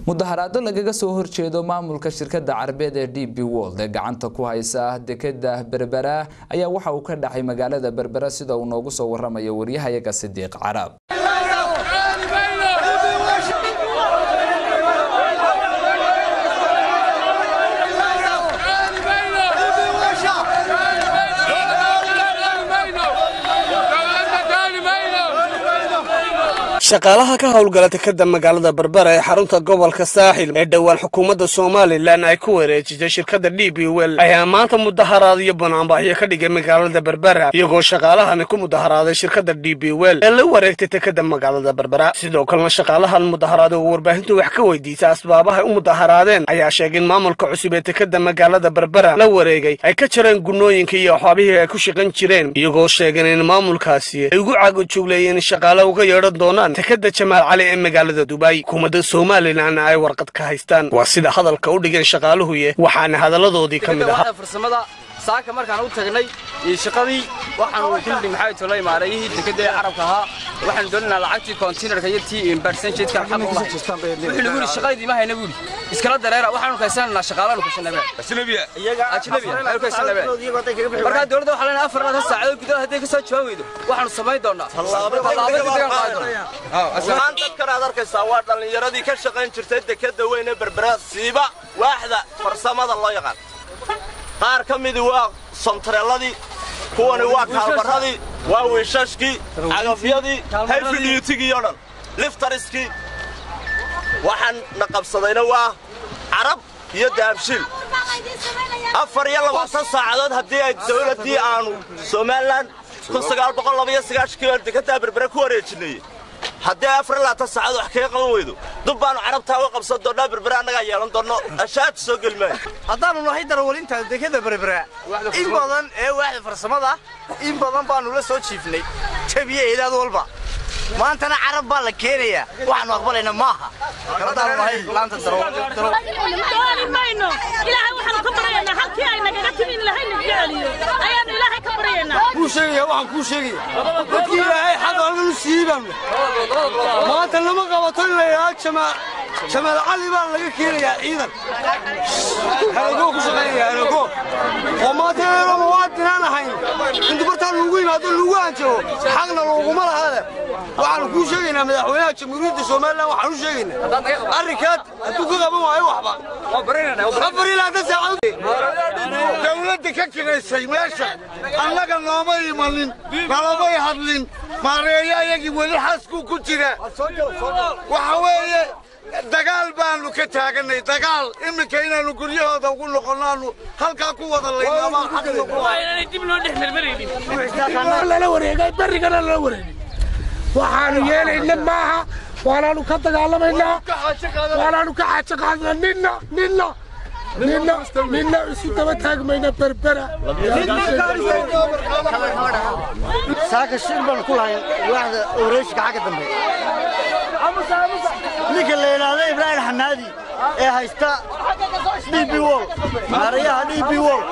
mudaharaado lagaga soo horjeedo maamulka shirkadda Carabeed ee DP World ee gacanta ku haysa dekedda Berbera ayaa waxa uu ka dhacay magaalada Berbera sida uu noogu soo waramayo wariyahayaga Sidiiq Carab. shaqaalaha ka howlgala dekedda magaalada Berbera ee xarunta gobolka Saaxil ee dhawaan xukuumadda Soomaaliland ay ku wareejisay shirkadda DP World ayaa maanta mudaharaadyo bannaanbaxyo ka dhigay magaalada Berbera iyagoo shaqaalahani ku mudaharaaday shirkadda DP World ee la wareegtay dekedda magaalada Berbera sidoo kalena shaqaalahan mudaharaado warbaahintu wax ka weydiisay asbaabaha ay u mudaharaadeen ayaa sheegay in maamulka cusub ee dekedda magaalada Berbera la wareegay ay ka jireen gunooyinka iyo waxyaabihii ay ku shaqan jireen iyagoo sheegay in maamulkaasi ay ugu caago-joogleeyeen shaqaalaha uga yeedhan doonaan dekedda Jamaal Cali ee magaalada Dubai kumadda Soomaaliland ay warqad ka haystaan waa sida hadalka u dhigeen shaqaaluhu waxaana hadaladoodii ka mid ahaa farsamada saaka markaan u tagnay shaqadii waxaan wixii maxay tolay maareeyay dekedda Carabka ahaa waxaan doonaynaa lacagtii containerka iyo tii percentage-ka xaq u lahayd wixii lagu shaqadii ma hayna buuli iskala dareera waxaan ka haysanaa shaqaalaha ku shanabay iyaga ajnabiga ay ka shanabay marka dawladda waxa leeyahay 4 saacadood gudahood haddii ka soo jawaab weydo waxaan samayn doonaa waxaan dadka arkaysaa waa dhalinyaradii ka shaqayn jirtay dekedda weyn ee Berbera siiba waaxda farsamada loo yaqaan qaar ka mid waa sontareeladii kuwani waa kaalbaradii waa wiishashkii cagafyadii heavy duty-gii oo dhan lifteriskii waxaan na qabsadayna waa Carab iyo Daabshiil 24 saacadood haddii ay dawladii aanu Soomaaliland 1992 dekedda Berbera ku wareejinay haddii 4 saacadood wax kaga qaban weydo dub baanu Carabta uga qabsan doonaa Berbera annaga yeelan doono ashaad soo galmay haddaanu nahay darwalinta dekedda Berbera in badan ee waaxda farsamada in badan baanu la soo jiifnay tabiyeedaad walba maantana Carab baa la keenaya waxaanu aqbalayna maaha haddaanu nahay laanta mayno ilaahay waxaanu ka baryaynaa halkii ay naga timin lahayn jeceliyo ayaanu ilaahay ka baryaynaa waxaan ku sheegay dadkii ilaahay xaq u siibam maanta lama qabato ilaa Jamaal Cali baa laga keenayaa ciidan halago ku shaqeynaya halago oo maanta lama waadinaan ahayn inta bartaan lagu yimaado lagu aanjo xaqna laguma lahaada waxaan ku sheegaynaa madaxweynaha jamhuuriyadda Soomaaliland waxaan u sheegaynaa arrinkaad hadduu ka qaban waayo waxba dawladda ka kireysay meesha annaga nooma imanin nalamay hadlin maareeyo ayagii weli xasku ku jira waxa weeye dagaal baanu ka taaganay dagaal iminka inaanu guryahooda ugu noqonaanu halkaa ku wada leynama inay dib loo dhex marmaraynin la wareegay barigana la wareegay waxaanu yeelayna maaha waanaanu ka dagaalamayna waanaanu ka xaajo qaadnaa ninna isu daba taagmayna Berbera saaka shirban ku lahayn waaxda oreeshka xagga dambe ninka leeyahay Ibrahim Xanaadi ee haysta DP World maariyaha DP World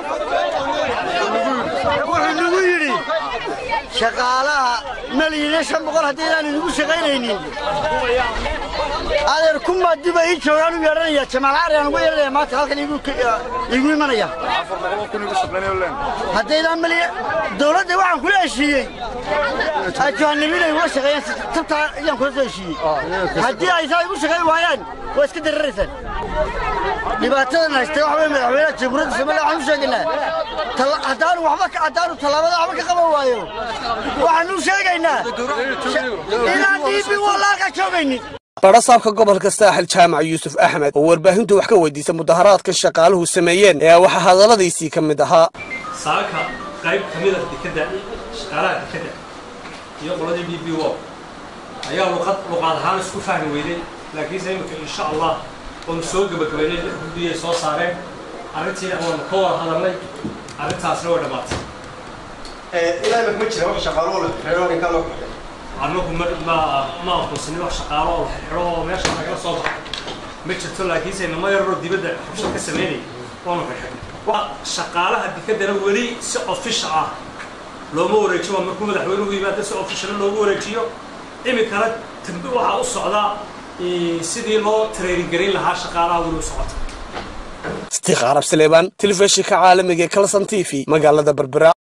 wuxuu nagu yiri shaqaalaha maliyada 500 hadii aan ugu shaqaynaynin adeer kuma dib ay joogaan u yeeranaya Jamaal Cali aan ugu yeeranaya maanta halkan igu imanaya haddii maliya dawladda waxaan ku leeshiyay ajaanibina uga shaqeeyaan tabta ayaan ku leeshiyay haddii ay saa ugu shaqeyn waayaan waa iska dararaysan dhibaatada haystay waxa weeye madaxweynaha jamhuuriyadda Soomaaliya waxaan u sheegaynaa haddaanu talaabada waxba ka qaban waayo waxaan u sheegaynaa inaan DP World ka joogaynin barasaabka gobolka Saaxil Jaamac Yuusuf Axmed oo warbaahintu wax ka weydiisay mudaharaadka shaqaaluhu sameeyeen ee waxa hadaladiisii ka mid ahaa saaka qayb kamid ah dekedda shaqaalaha dekedda iyo qoladii DP World ayaa luqad ahaan isku fahmi weeyday laakiin imika insha Allah oo soo gabagabeeyay guddiga soo saareen arrintiina oo ka wada hadalnay arrintaasna waa dhamaatay ilaahay ma jira wax shaqaaluhu la xiriiraan ka loo annagu ma aqoonsan wax shaqaalo oo xiro meesha laga soo baxay ma jirto laakiin say nama yaro dibadda xubsho ka sameeyay oo ma xirxay waa shaqaalaha dekedda wali si official ah looma wareejiyo markuu madaxweynuhu yimaado si official loogu wareejiyo imikana tanbi waxa u socda sidii loo training garin lahaa shaqaalaha weli u socota Istiqaarab Saleeban telefishinka caalamiga ee Kalsan TV magaalada Berbera.